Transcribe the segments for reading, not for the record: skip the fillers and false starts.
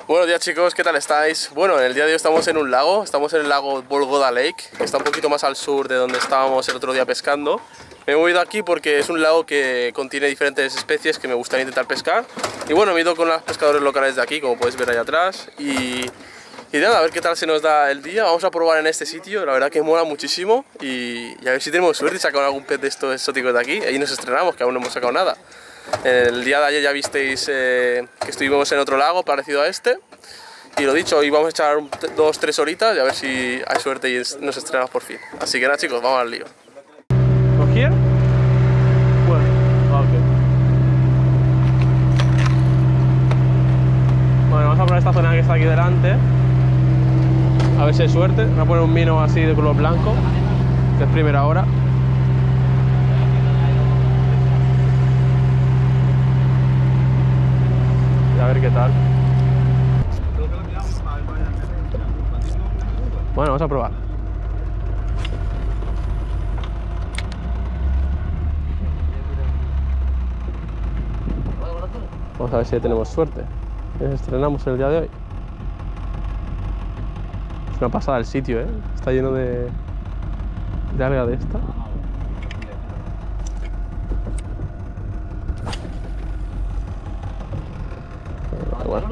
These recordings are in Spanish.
Buenos días chicos, ¿qué tal estáis? Bueno, en el día de hoy estamos en un lago, estamos en el lago Volgoda Lake, que está un poquito más al sur de donde estábamos el otro día pescando. Me he movido aquí porque es un lago que contiene diferentes especies que me gustaría intentar pescar. Y bueno, me he ido con los pescadores locales de aquí, como podéis ver ahí atrás. Y nada, a ver qué tal se nos da el día. Vamos a probar en este sitio, la verdad que mola muchísimo. Y a ver si tenemos suerte y sacamos algún pez de estos exóticos de aquí. Ahí nos estrenamos, que aún no hemos sacado nada. El día de ayer ya visteis que estuvimos en otro lago parecido a este. Y lo dicho, hoy vamos a echar 2-3 horitas y a ver si hay suerte y nos estrenamos por fin. Así que nada chicos, vamos al lío. ¿Here? Bueno, bueno, vamos a probar esta zona que está aquí delante. A ver si hay suerte. Voy a poner un vino así de color blanco, que es primera hora. Y a ver qué tal. Bueno, vamos a probar. Vamos a ver si tenemos suerte. Nos estrenamos el día de hoy. Es una pasada el sitio, ¿eh? Está lleno de alga de esta. Bueno.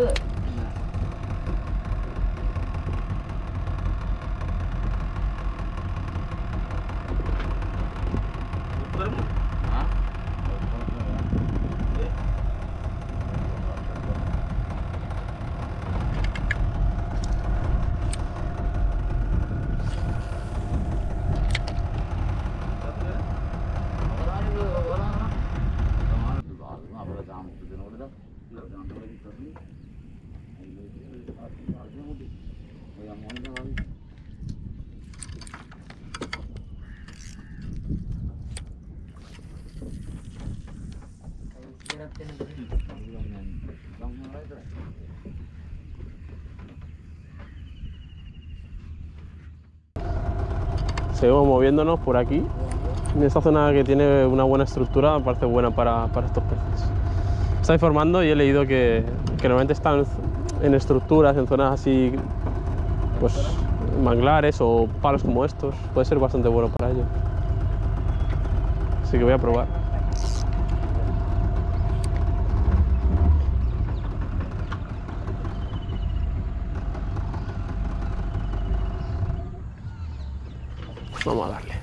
Seguimos moviéndonos por aquí. En esta zona que tiene una buena estructura me parece buena para estos peces. Me está informando y he leído que normalmente están en estructuras, en zonas así, pues manglares o palos como estos. Puede ser bastante bueno para ellos. Así que voy a probar. Vamos a darle.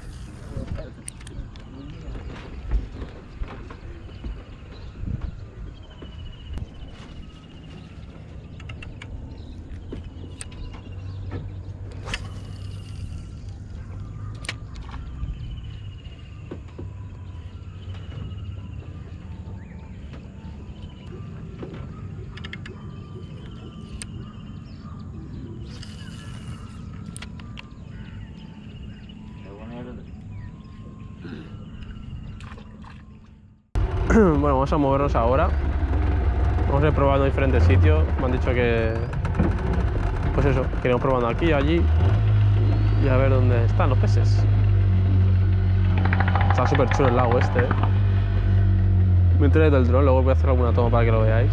Bueno, vamos a movernos ahora. Vamos a ir probando diferentes sitios. Me han dicho que, pues eso, que iremos probando aquí, allí y a ver dónde están los peces. Está súper chulo el lago este, ¿eh? Me enteré del dron, luego voy a hacer alguna toma para que lo veáis.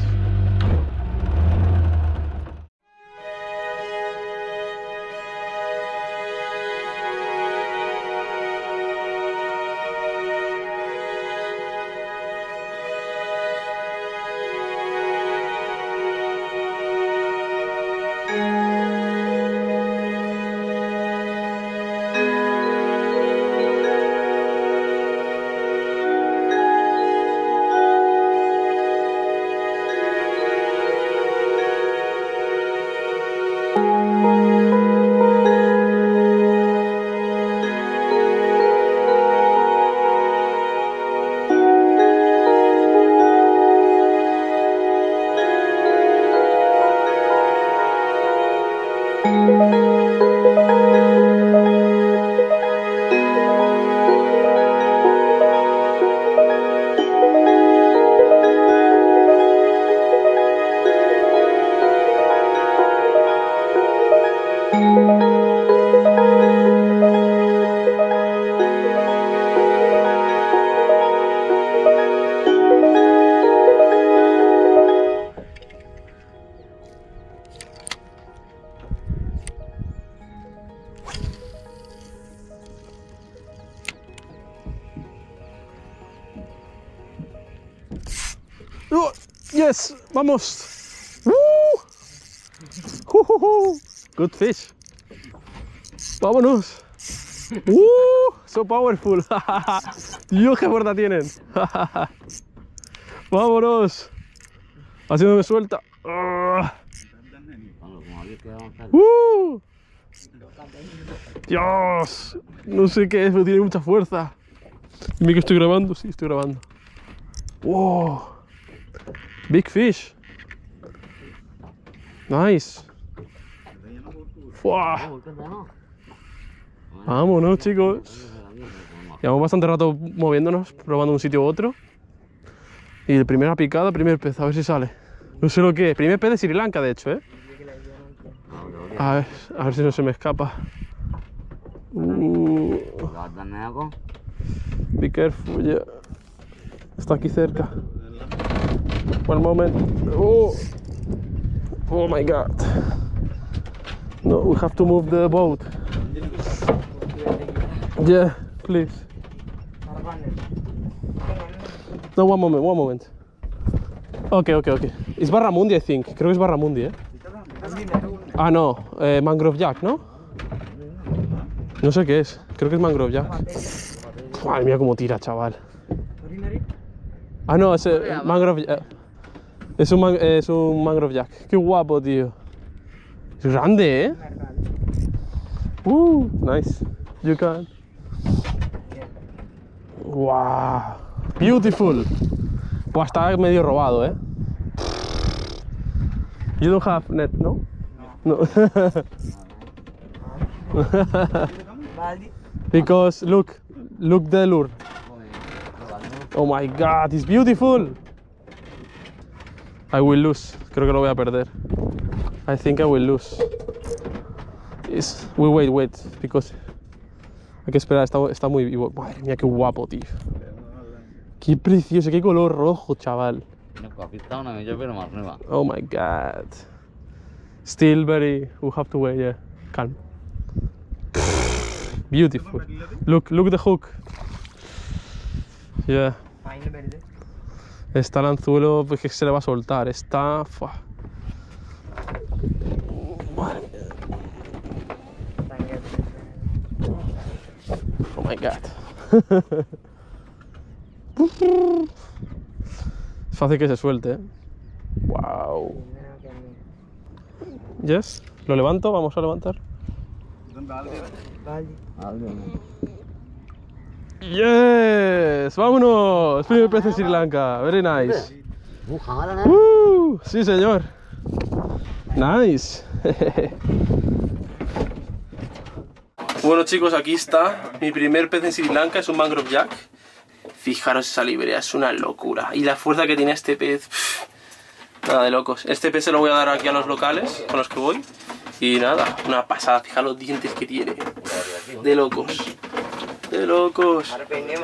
Yes, vamos. Good fish. Vámonos. So powerful. Dios, qué fuerza tienen. Vámonos. Así no me suelta. Dios. No sé qué es, pero tiene mucha fuerza. Dime que estoy grabando. Sí, estoy grabando. Wow. Big fish. Nice. Wow. Vámonos, chicos. Llevamos bastante rato moviéndonos, probando un sitio u otro. Y el primera picada, primer pez, a ver si sale. No sé lo que es. Primer pez de Sri Lanka, de hecho, ¿eh? A ver si no se me escapa. Be careful, yeah. Está aquí cerca. One moment. Oh my god. No, we have to move the boat. Yeah, please. No, one moment. Okay. It's barramundi, I think. Creo que es barramundi, ¿eh? Ah, no. Mangrove Jack, ¿no? No sé qué es. Creo que es Mangrove Jack. Madre mía, cómo tira, chaval. Ah, no, es Mangrove Jack. Es un Mangrove Jack. Qué guapo, tío. Es grande, ¿eh? Nice. You can. Wow. Beautiful. Pues está medio robado, ¿eh? You don't have net, ¿no? No. Because look the lure. Oh my god, it's beautiful. I will lose. Creo que lo voy a perder. I think I will lose. Wait, because hay que esperar, está muy vivo. Madre mía, qué guapo, tío. Qué precioso, qué color rojo, chaval. Oh my god. Still very, we have to wait, yeah. Calm. Beautiful. Look the hook. Yeah. Está el anzuelo, pues que se le va a soltar. Está... Madre mía. Oh my god. Es fácil que se suelte, ¿eh? Wow. Yes. ¿Lo levanto? Vamos a levantar. Yes. Vámonos. Primer pez en Sri Lanka. Very nice. Sí, señor. Nice. Bueno, chicos, aquí está mi primer pez en Sri Lanka. Es un Mangrove Jack. Fijaros esa librea, es una locura. Y la fuerza que tiene este pez, nada de locos. Este pez se lo voy a dar aquí a los locales con los que voy. Y nada, una pasada. Fijaros los dientes que tiene. De locos. De locos.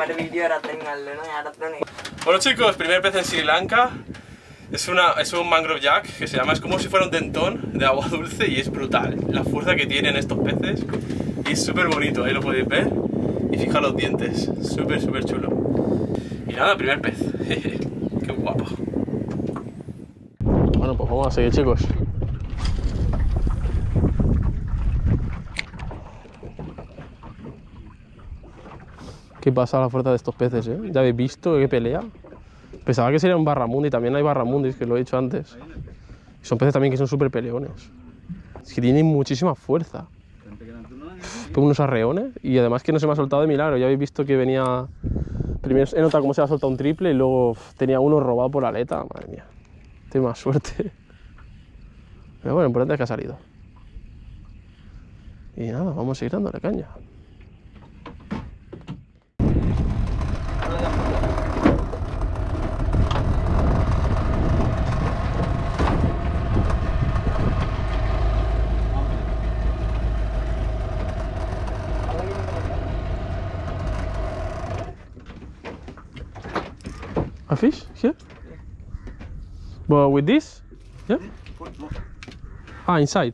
Bueno, chicos, primer pez en Sri Lanka. Es un Mangrove Jack que se llama, es como si fuera un dentón de agua dulce y es brutal. La fuerza que tienen estos peces. Y es súper bonito, ahí lo podéis ver. Y fijaros los dientes, súper chulo. Y nada, primer pez. Qué guapo. Bueno, pues vamos a seguir, chicos. Qué pasa la fuerza de estos peces, ¿eh? Ya habéis visto qué pelea. Pensaba que sería un barramundi, también hay barramundis, que lo he dicho antes. Y son peces también que son súper peleones. Es que tienen muchísima fuerza. Pongo unos arreones y además que no se me ha soltado de milagro. Ya habéis visto que venía... Primero he notado cómo se ha soltado un triple y luego tenía uno robado por la aleta. Madre mía, tengo más suerte. Pero bueno, lo importante es que ha salido. Y nada, vamos a seguir dándole caña. A fish here? But with this? Yeah? Ah, inside.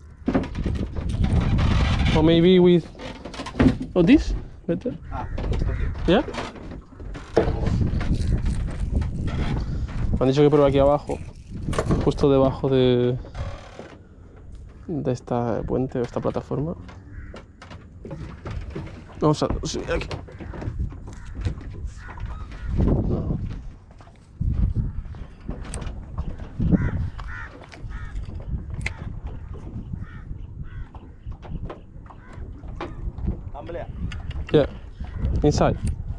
Or maybe with... Oh, this? Better? Yeah? han dicho que pruebe aquí abajo, justo debajo de esta puente o esta plataforma. Vamos a subir aquí. No. Yeah, inside.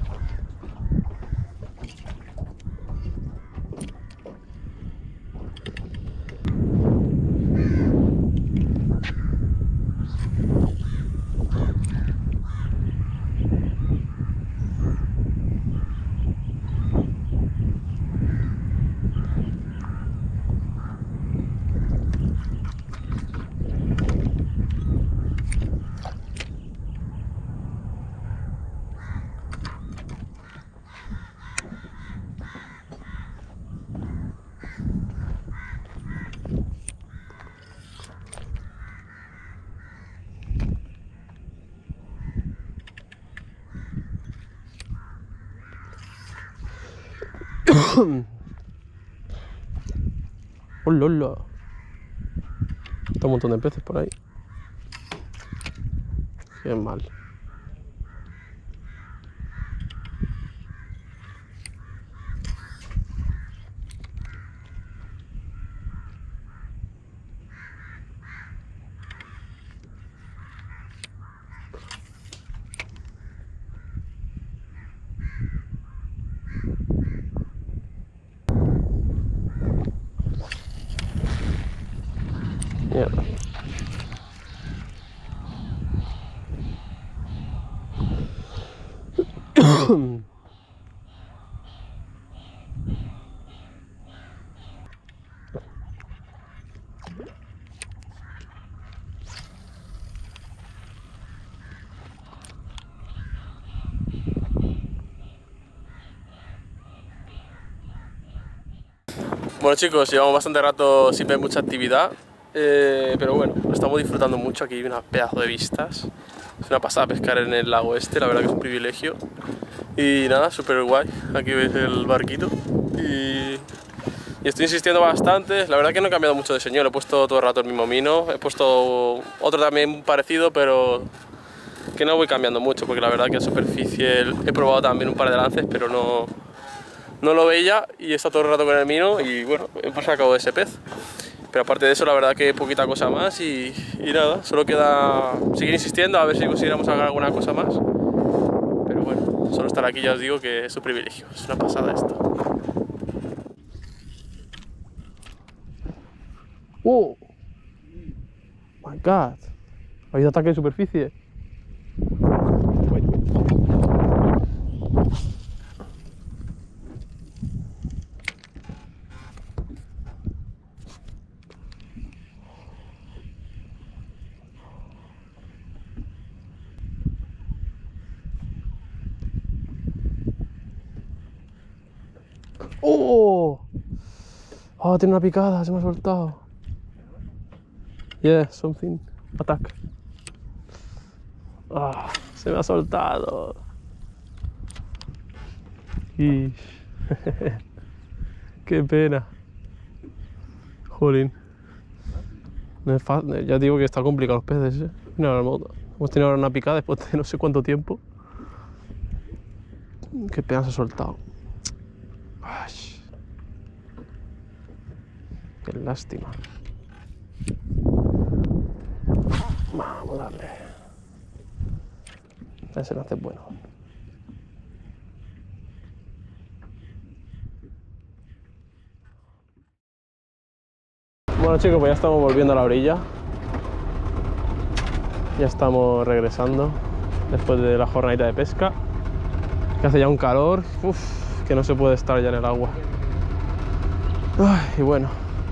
¡Hola, hola! Está un montón de peces por ahí. Qué mal. Mierda. Bueno chicos, llevamos bastante rato sin ver mucha actividad, pero bueno, lo estamos disfrutando mucho. Aquí hay una pedazo de vistas. Es una pasada pescar en el lago este, la verdad que es un privilegio. Y nada, súper guay. Aquí veis el barquito. Y estoy insistiendo bastante. La verdad que no he cambiado mucho de señor, he puesto todo el rato el mismo mino. He puesto otro también parecido, pero que no voy cambiando mucho, porque la verdad que a superficie he probado también un par de lances, pero no lo veía y está todo el rato con el mino y bueno, hemos sacado ese pez. Pero aparte de eso, la verdad que poquita cosa más y nada, solo queda seguir insistiendo a ver si consiguiéramos sacar alguna cosa más. Pero bueno, solo estar aquí ya os digo que es un privilegio, es una pasada esto. ¡Oh! ¡My God! ¿Ha habido ataque de superficie? ¡Oh! ¡Oh, tiene una picada! Se me ha soltado. Yeah, something. Attack. ¡Ah! Se me ha soltado. Ish. Qué pena. Jolín. No es fácil. Ya digo que está complicado los peces, ¿eh? Mira, hemos tenido ahora una picada después de no sé cuánto tiempo. Qué pena se ha soltado. Ay. Qué lástima. Vamos a darle. Ese lance es bueno. Bueno chicos, pues ya estamos volviendo a la orilla. Ya estamos regresando después de la jornadita de pesca. Que hace ya un calor, que no se puede estar ya en el agua. Ay, y bueno,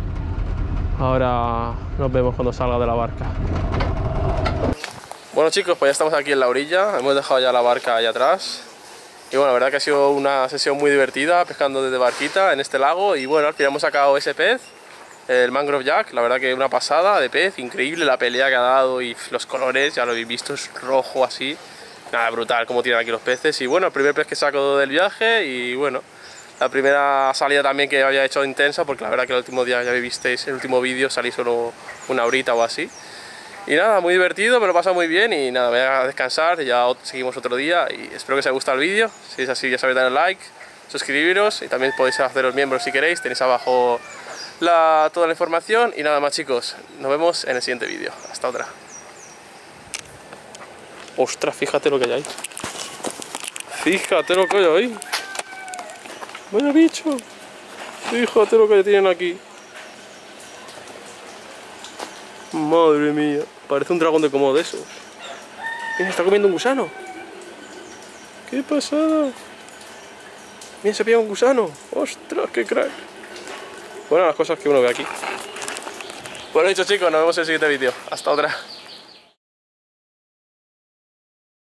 ahora nos vemos cuando salga de la barca. Bueno chicos, pues ya estamos aquí en la orilla, hemos dejado ya la barca allá atrás. Y bueno, la verdad que ha sido una sesión muy divertida pescando desde barquita en este lago. Y bueno, al final hemos sacado ese pez, el mangrove jack, la verdad que una pasada de pez, increíble la pelea que ha dado y los colores, ya lo habéis visto, es rojo así. Nada, brutal cómo tiran aquí los peces. Y bueno, el primer pez que saco del viaje y bueno, La primera salida también que había hecho intensa, porque la verdad que el último día ya visteis, el último vídeo salí solo una horita o así. Y nada, muy divertido, me lo he pasado muy bien y nada, voy a descansar y ya seguimos otro día y espero que os haya gustado el vídeo. Si es así ya sabéis dar like, suscribiros y también podéis haceros miembros si queréis, tenéis abajo toda la información y nada más chicos, nos vemos en el siguiente vídeo. Hasta otra. Ostras, fíjate lo que hay ahí. Fíjate lo que hay ahí. Vaya bicho. Fíjate lo que tienen aquí. Madre mía. Parece un dragón de Komodo de esos. Mira, está comiendo un gusano. ¡Qué pasada! Mira, se pilla un gusano. ¡Ostras, qué crack! Bueno, las cosas que uno ve aquí. Bueno, dicho chicos, nos vemos en el siguiente vídeo. Hasta otra.